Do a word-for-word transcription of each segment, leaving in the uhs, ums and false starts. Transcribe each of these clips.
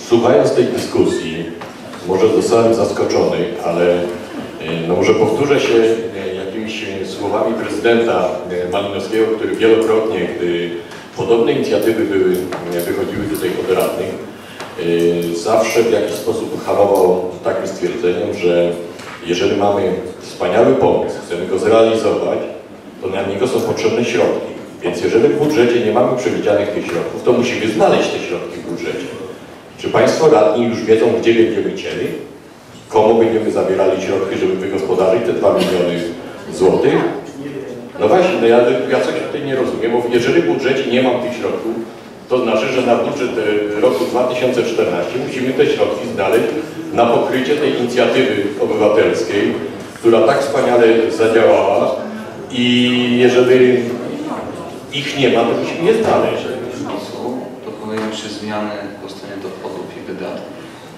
Słuchając tej dyskusji, może zostałem zaskoczony, ale no może powtórzę się jakimiś słowami prezydenta Malinowskiego, który wielokrotnie, gdy podobne inicjatywy były, wychodziły tutaj od radnych, zawsze w jakiś sposób hamował takim stwierdzeniem, że jeżeli mamy wspaniały pomysł, chcemy go zrealizować, to na niego są potrzebne środki. Więc jeżeli w budżecie nie mamy przewidzianych tych środków, to musimy znaleźć te środki w budżecie. Czy Państwo radni już wiedzą, gdzie będziemy cieli? Komu będziemy zabierali środki, żeby wygospodarzyć te dwa miliony złotych? No właśnie, no ja, ja coś tutaj nie rozumiem, bo jeżeli w budżecie nie mam tych środków, to znaczy, że na budżet roku dwa tysiące czternastego musimy te środki znaleźć na pokrycie tej inicjatywy obywatelskiej, która tak wspaniale zadziałała i jeżeli ich nie ma, to musimy je znaleźć. Dokonują się zmiany po stronie dochodów i wydatków.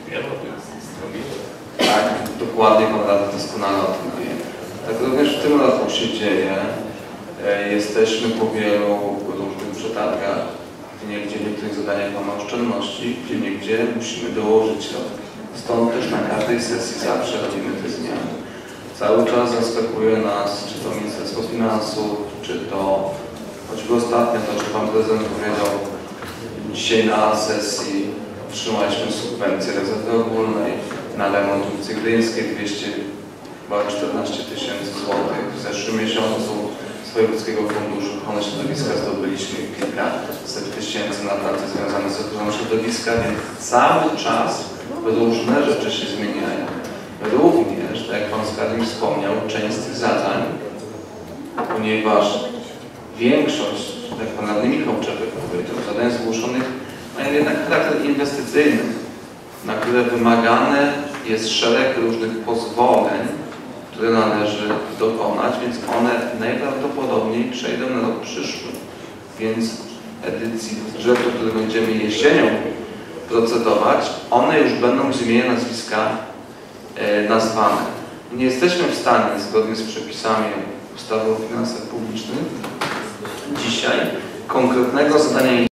Tak, dokładnie Pan Radny doskonale o tym wie. Tak również w tym roku się dzieje. Jesteśmy po wielu różnych przetargach, gdzie niegdzie w niektórych zadaniach mamy oszczędności, gdzie niegdzie musimy dołożyć środki. Stąd też na każdej sesji zawsze robimy te zmiany. Cały czas zaskakuje nas, czy to Ministerstwo Finansów, czy to choćby ostatnio to, czy Pan Prezydent powiedział, dzisiaj na sesji otrzymaliśmy subwencję rezerwy ogólnej na remont ulicy Gdyńskiej dwieście czternaście tysięcy złotych. W zeszłym miesiącu z Wojewódzkiego Funduszu Ochrony Środowiska zdobyliśmy kilkaset tysięcy na prace związane z ochroną środowiska, więc cały czas różne rzeczy się zmieniają. Również, tak jak Pan Skarbnik wspomniał, część z tych zadań, ponieważ większość, jak Pan Radny Michał Czepek powiedział, zadań zgłoszonych mają jednak charakter inwestycyjny, na które wymagane jest szereg różnych pozwoleń, które należy dokonać, więc one najprawdopodobniej przejdą na rok przyszły. Więc edycji budżetu, który będziemy jesienią procedować, one już będą z imienia nazwiska e, nazwane. Nie jesteśmy w stanie, zgodnie z przepisami ustawy o finansach publicznych, dzisiaj konkretnego zadania